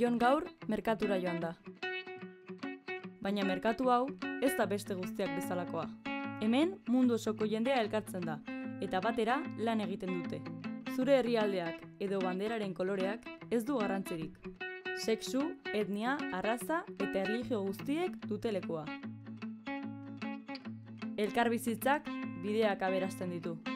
Jon gaur merkatura joan da. Baina merkatu hau ez da beste guztiak bezalakoa. Hemen mundu osoko jendea elkartzen da, eta batera lan egiten dute. Zure herrialdeak edo banderaren koloreak ez du garrantzirik. Sexu, etnia, arraza eta erlijio guztiek dute lekua. Elkarbizitzak bideak aberasten ditu.